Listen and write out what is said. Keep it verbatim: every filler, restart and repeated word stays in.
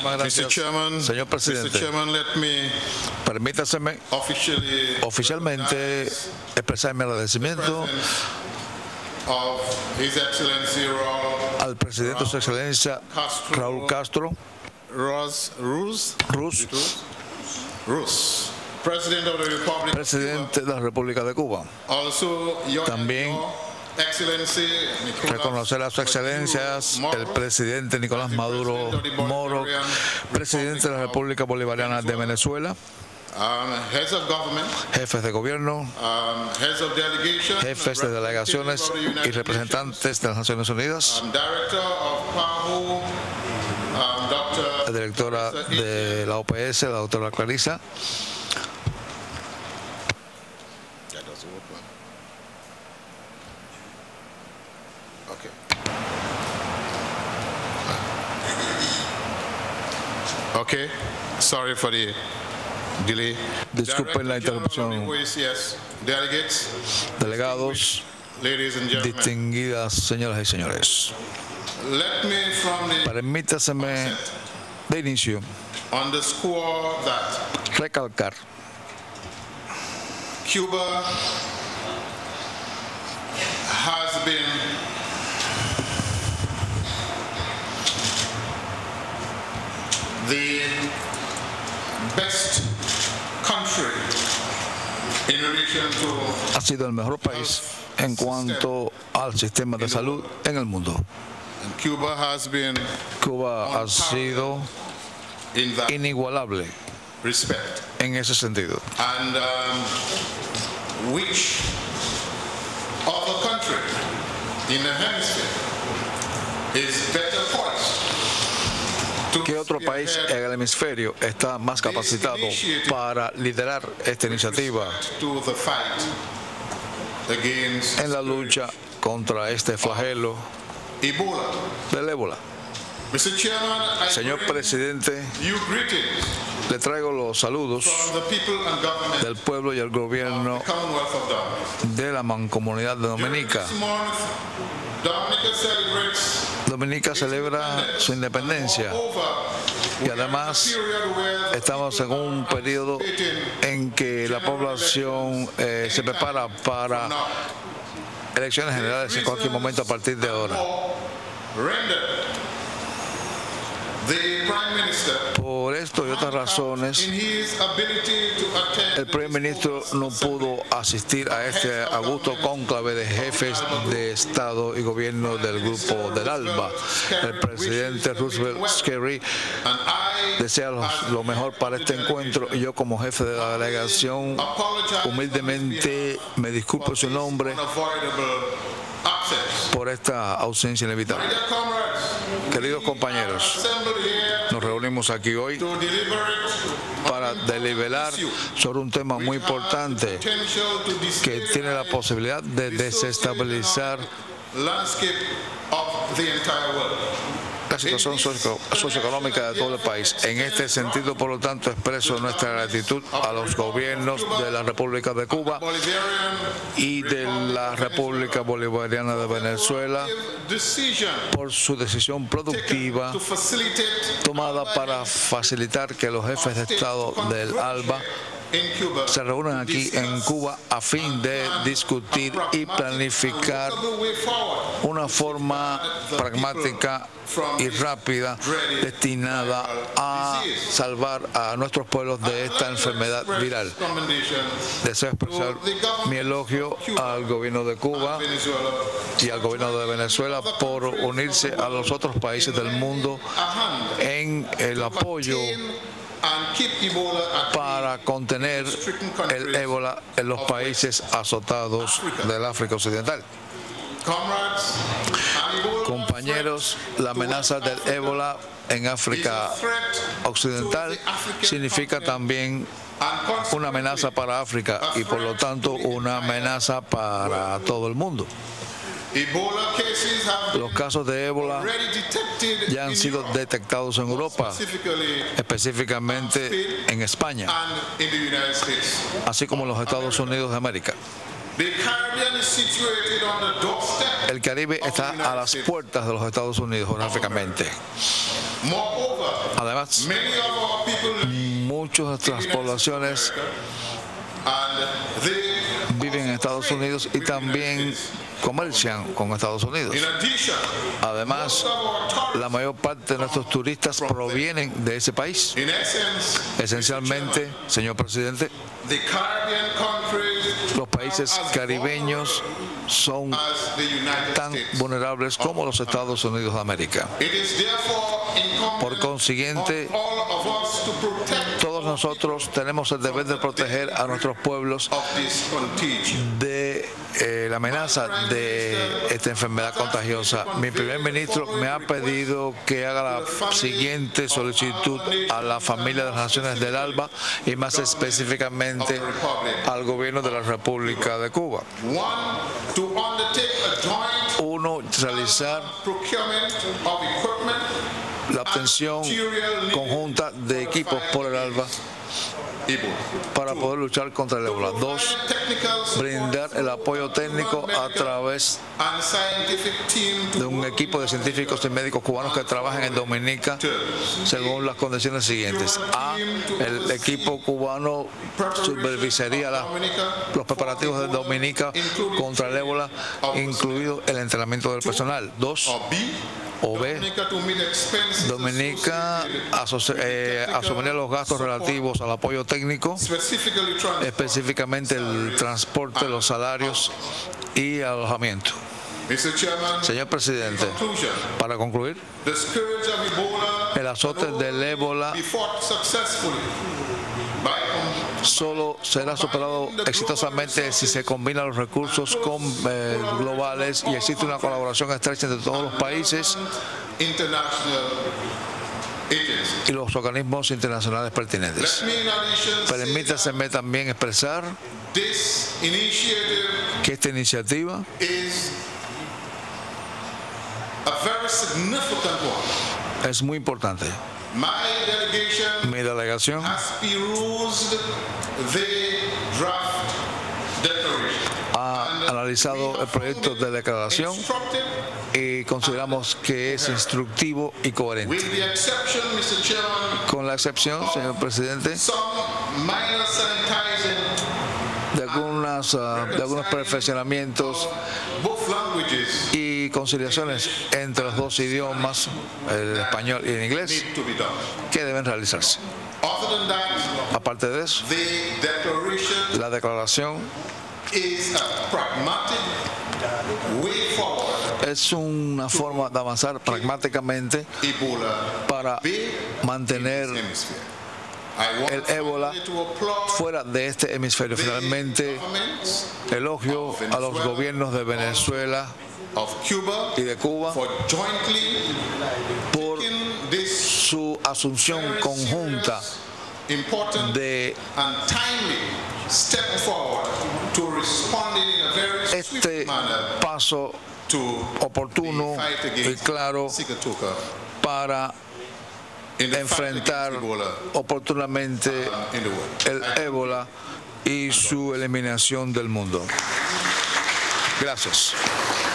Muchísimas gracias. Chairman, Señor presidente, Mister Chairman, let me permítaseme oficialmente expresar mi agradecimiento of His Excellency Raul, al presidente de su excelencia Castro, Raúl Castro Ruz, Ruz, Ruz, Ruz, President of the Republic presidente de la República de Cuba. Also, your, También your Excellency Nicolás reconocer a sus excelencias el presidente Nicolás Maduro Moro, presidente de la República Bolivariana de Venezuela, Um, heads of government, jefes de gobierno, um, heads of delegation, jefes de delegaciones y representantes de las Naciones Unidas, um, director of PAHO, um, doctor la directora de la O P S, la doctora Clarisa, Okay. Okay. Sorry for the delay. Disculpen la interrupción. Delegates, Delegados, ladies and gentlemen, distinguidas señoras y señores, let me from the permítaseme de inicio underscore that recalcar Cuba has been the best country in relation to ha sido el mejor país en cuanto al sistema de salud en el mundo. and Cuba has been Cuba ha sido in that inigualable respect. en ese sentido. And um, which other country in the hemisphere is better poised to ¿Qué otro país en el hemisferio está más capacitado para liderar esta iniciativa to the fight against en la lucha contra este flagelo Ebola? del ébola? Mister Chairman, I Señor bring presidente, you greetings le traigo los saludos from the people and government del pueblo y el gobierno of the Commonwealth of Dominica. de la Mancomunidad de Dominica. This month, Dominica celebrates Dominica celebra su independencia y además estamos en un periodo en que la población eh, se prepara para elecciones generales en cualquier momento a partir de ahora. Por esto y otras razones, el primer ministro no pudo asistir a este augusto cónclave de jefes de Estado y gobierno del Grupo del ALBA. El presidente Roosevelt Skerry desea lo, lo mejor para este encuentro y yo, como jefe de la delegación, humildemente me disculpo en su nombre por esta ausencia inevitable. Queridos compañeros, nos reunimos aquí hoy para deliberar sobre un tema muy importante que tiene la posibilidad de desestabilizar la situación socio socioeconómica de todo el país. En este sentido, por lo tanto, expreso nuestra gratitud a los gobiernos de la República de Cuba y de la República Bolivariana de Venezuela por su decisión productiva tomada para facilitar que los jefes de Estado del ALBA se reúnan aquí en Cuba a fin de discutir y planificar una forma pragmática y rápida destinada a salvar a nuestros pueblos de esta enfermedad viral. Deseo expresar mi elogio al gobierno de Cuba y al gobierno de Venezuela por unirse a los otros países del mundo en el apoyo para contener el ébola en los países azotados del África Occidental. Compañeros, la amenaza del ébola en África Occidental significa también una amenaza para África y por lo tanto una amenaza para todo el mundo. Los casos de ébola ya han sido detectados en Europa, específicamente en España, así como en los Estados Unidos de América. El Caribe está a las puertas de los Estados Unidos geográficamente. Además, Many of our people live muchas de nuestras poblaciones and they viven en Estados Unidos y también comercian con Estados Unidos. in addition, Además, most of our tourists, la mayor parte de nuestros turistas provienen de ese país. in essence, Esencialmente, señor presidente, the Caribbean countries los países caribeños son as the United tan States. vulnerables como los Estados Unidos de América. It is therefore incumbent Por consiguiente, on all of us to protect todos nosotros tenemos el deber de proteger a nuestros pueblos of this contagion. de eh, la amenaza de esta enfermedad contagiosa. Mi primer ministro me ha pedido que haga la siguiente solicitud a la familia de las Naciones del ALBA y más específicamente al gobierno de la República de Cuba. One, to undertake a joint Uno, realizar procurement of equipment la obtención conjunta de equipos por el ALBA Ebola. para poder luchar contra el ébola. Dos, Technical support brindar el apoyo técnico a través and scientific team de to un equipo de científicos y médicos cubanos que trabajan en Dominica según las condiciones siguientes. A, el equipo cubano supervisaría la- los preparativos de Dominica contra el ébola, incluido el entrenamiento del personal. Dos, or B, o B, Dominica to meet expenses Dominica asoci- eh, asumiría los gastos relativos al apoyo técnico, specifically transport. específicamente el transporte, los salarios y alojamiento. mister Chairman, Señor presidente, conclusion, para concluir, the scourge of Ebola el azote del ébola be fought successfully by com- solo será superado exitosamente si se combinan los recursos con, eh, globales y existe una colaboración estrecha entre todos los países international agencies. y los organismos internacionales pertinentes. Let me in addition say Permítaseme también expresar this initiative que esta iniciativa is a very significant one. es muy importante. My delegation Mi delegación has perused the draft declaration. ha analizado el proyecto de declaración Instructed, y consideramos que es instructivo y coherente. with the exception, mister Chairman, Con la excepción, señor presidente, some minor sanitizing de, algunas, ah, de algunos perfeccionamientos both languages y conciliaciones entre los dos idiomas, el español y el inglés, need to be done. que deben realizarse. Other than that, Aparte de eso, the declaration la declaración is a pragmatic way forward. es una forma de avanzar pragmáticamente Ebola para be mantener hemisphere. I want el ébola finally to applaud fuera de este hemisferio. Finalmente, governments elogio a los gobiernos de Venezuela of Cuba y de Cuba for jointly por taking this su asunción conjunta important de and timely step forward to responding in a very este swift manner paso to oportuno the fight y against claro Sigatoka para in the fight enfrentar against Ebola oportunamente in the world. el ébola y su eliminación del mundo. Gracias.